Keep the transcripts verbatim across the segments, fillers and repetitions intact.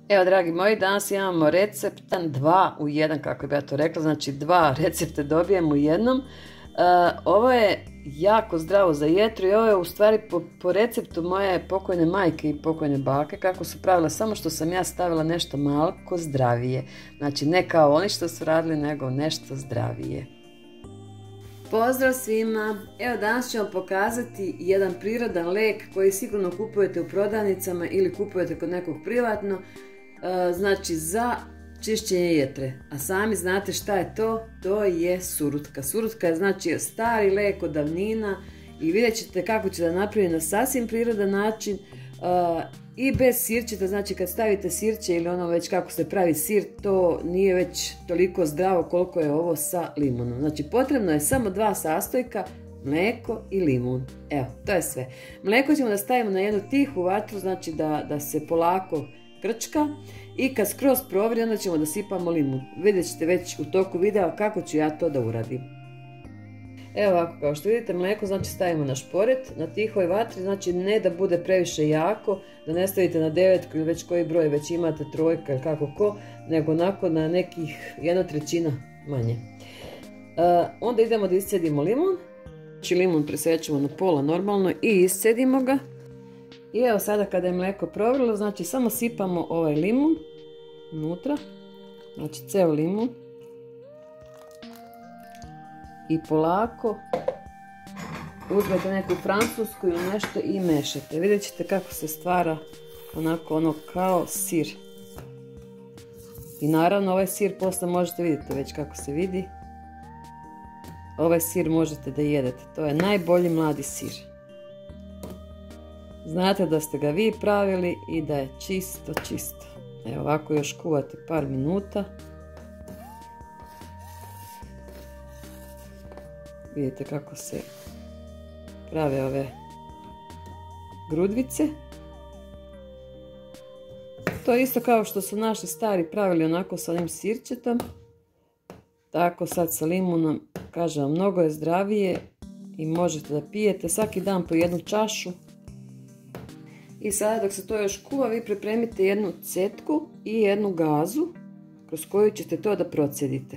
Evo, dragi moji, danas imamo receptan dva u jedan, kako bi ja to rekla, znači dva recepta dobijem u jednom. Uh, ovo je jako zdravo za jetru i ovo je u stvari po, po receptu moje pokojne majke i pokojne bake, kako su pravila, samo što sam ja stavila nešto malko zdravije. Znači ne kao oni što su radili, nego nešto zdravije. Pozdrav svima! Evo, danas ću vam pokazati jedan prirodan lek koji sigurno kupujete u prodavnicama ili kupujete kod nekog privatno, znači za čišćenje jetre. A sami znate šta je to? To je surutka. Surutka je znači stari lek od davnina i vidjet ćete kako će da napravi na sasvim prirodan način i bez sirćeta. Znači kad stavite sirće ili ono već kako se pravi sir, to nije već toliko zdravo koliko je ovo sa limunom. Znači potrebno je samo dva sastojka, mlijeko i limun. Evo, to je sve. Mlijeko ćemo da stavimo na jednu tihu vatru, znači da, da se polako krčka, i kad skroz provri onda ćemo da sipamo limun. Vidjet ćete već u toku videa kako ću ja to da uradim. Evo ovako, kao što vidite, mlijeko znači stavimo na šporet, na tihoj vatri, znači ne da bude previše jako, da ne stavite na devetku ili već koji broj već imate, trojka ili kako ko, nego onako na nekih jedna trećina manje. Uh, onda idemo da iscedimo limun, znači limun presečemo na pola normalno i iscedimo ga. I evo sada kada je mlijeko provrilo, znači samo sipamo ovaj limun unutra, znači ceo limun, i polako uzmete neku francusku ili nešto i mešate. Vidjet ćete kako se stvara onako ono kao sir. I naravno ovaj sir posle možete vidjeti već kako se vidi. Ovaj sir možete da jedete, to je najbolji mladi sir. Znate da ste ga vi pravili i da je čisto, čisto. Evo ovako još kuvate par minuta. Vidite kako se prave ove grudvice. To je isto kao što su naši stari pravili onako sa onim sirćetom. Tako sad sa limunom, kažem vam, mnogo je zdravije i možete da pijete svaki dan po jednu čašu. I sada dok se to još kuva, vi pripremite jednu cetku i jednu gazu kroz koju ćete to da procedite.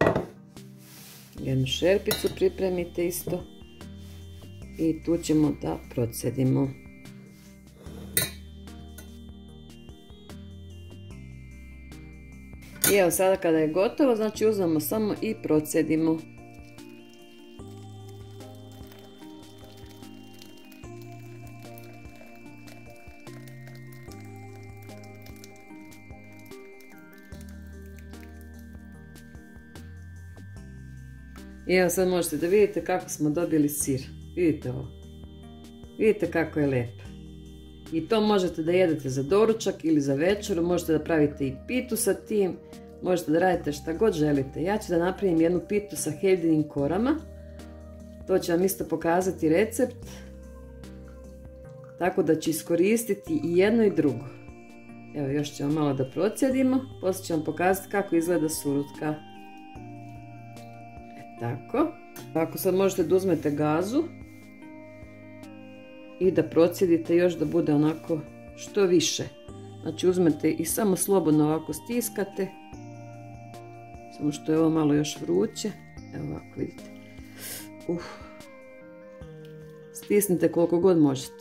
Jednu šerpicu pripremite isto i tu ćemo da procedimo. I evo sada kada je gotovo, znači uzmemo samo i procedimo. I evo sad možete da vidite kako smo dobili sir. Vidite ovo. Vidite kako je lep. I to možete da jedete za doručak ili za večeru. Možete da pravite i pitu sa tim. Možete da radite šta god želite. Ja ću da napravim jednu pitu sa heldinim korama. To ću vam isto pokazati recept. Tako da ću iskoristiti i jedno i drugo. Evo još ćemo malo da procedimo. Poslije ću vam pokazati kako izgleda surutka. Tako, ako sad možete da uzmete gazu i da procedite još da bude onako što više. Znači uzmete i samo slobodno ovako stiskate, samo što je ovo malo još vruće. Evo ovako vidite. Uf. Stisnite koliko god možete.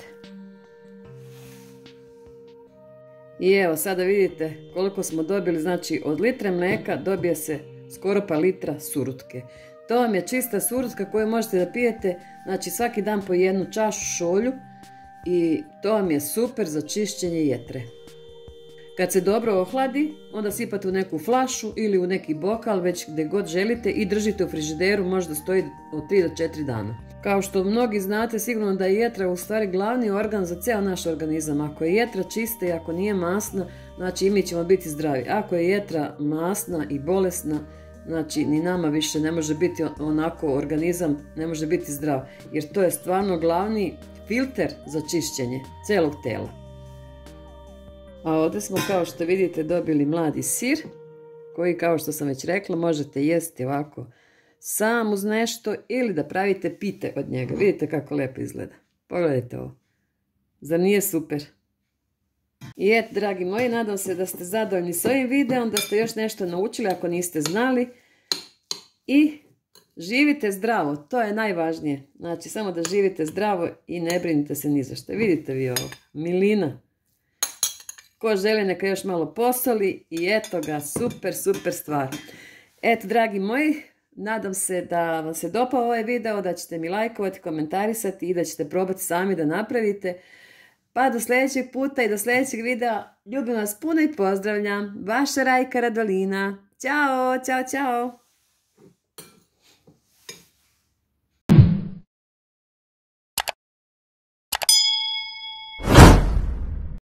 I evo sada vidite koliko smo dobili, znači od litre mlijeka dobije se skoro pa litra surutke. To vam je čista surutka koju možete da pijete, znači svaki dan po jednu čašu šolju, i to vam je super za čišćenje jetre. Kad se dobro ohladi, onda sipate u neku flašu ili u neki bokal, već gdje god želite, i držite u frižideru, možda stoji od tri do četiri dana. Kao što mnogi znate, sigurno da je jetra u stvari glavni organ za ceo naš organizam. Ako je jetra čista i ako nije masna, znači i mi ćemo biti zdravi. Ako je jetra masna i bolesna, znači ni nama više ne može biti onako organizam, ne može biti zdrav, jer to je stvarno glavni filter za čišćenje celog tela. A ovdje smo, kao što vidite, dobili mladi sir, koji, kao što sam već rekla, možete jesti ovako sam uz nešto ili da pravite pite od njega. Vidite kako lepo izgleda. Pogledajte ovo. Zar nije super? I et, dragi moji, nadam se da ste zadovoljni s ovim videom, da ste još nešto naučili ako niste znali. I živite zdravo, to je najvažnije. Znači, samo da živite zdravo i ne brinite se ni za što. Vidite vi ovo, milina. Ko želi neka još malo posoli i eto ga, super, super stvar. Eto, dragi moji, nadam se da vam se dopao ovaj video, da ćete mi lajkovati, komentarisati i da ćete probati sami da napravite. Pa do sljedećeg puta i do sljedećeg videa. Ljubim vas puno i pozdravljam. Vaša Rajka Radolina. Ćao, ćao, ćao.